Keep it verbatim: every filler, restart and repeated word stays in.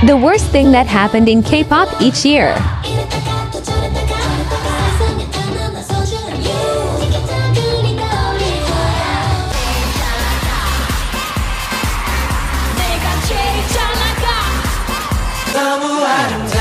The worst thing that happened in K-pop each year. 너무 아름다워